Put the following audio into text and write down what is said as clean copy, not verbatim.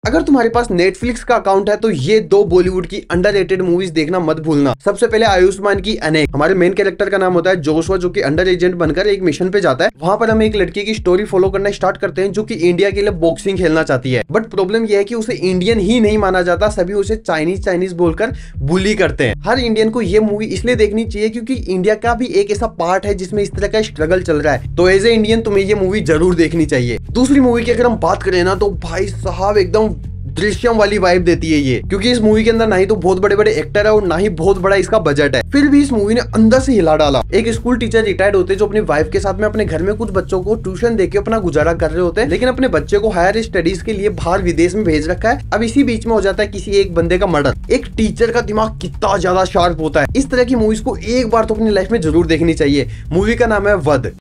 अगर तुम्हारे पास नेटफ्लिक्स का अकाउंट है तो ये दो बॉलीवुड की अंडररेटेड मूवीज देखना मत भूलना। सबसे पहले आयुष्मान की अनेक। हमारे मेन कैरेक्टर का नाम होता है जोशुआ, जो कि अंडर एजेंट बनकर एक मिशन पे जाता है। वहां पर हम एक लड़की की स्टोरी फॉलो करना स्टार्ट करते हैं जो कि इंडिया के लिए बॉक्सिंग खेलना चाहती है। बट प्रॉब्लम यह है कि उसे इंडियन ही नहीं माना जाता, सभी उसे चाइनीज बोलकर बुली करते हैं। हर इंडियन को ये मूवी इसलिए देखनी चाहिए क्योंकि इंडिया का भी एक ऐसा पार्ट है जिसमें इस तरह का स्ट्रगल चल रहा है। तो एज ए इंडियन तुम्हें ये मूवी जरूर देखनी चाहिए। दूसरी मूवी की अगर हम बात करें ना, तो भाई साहब एकदम दृश्यम वाली वाइब देती है ये, क्योंकि इस मूवी के अंदर ना ही तो बहुत बड़े बड़े एक्टर है और ना ही बहुत बड़ा इसका बजट है, फिर भी इस मूवी ने अंदर से हिला डाला। एक स्कूल टीचर रिटायर्ड होते हैं जो अपनी वाइफ के साथ में अपने घर में कुछ बच्चों को ट्यूशन देके अपना गुजारा कर रहे होते हैं, लेकिन अपने बच्चे को हायर स्टडीज के लिए बाहर विदेश में भेज रखा है। अब इसी बीच में हो जाता है किसी एक बंदे का मर्डर। एक टीचर का दिमाग कितना ज्यादा शार्प होता है। इस तरह की मूवीज को एक बार तो अपनी लाइफ में जरूर देखनी चाहिए। मूवी का नाम है वध।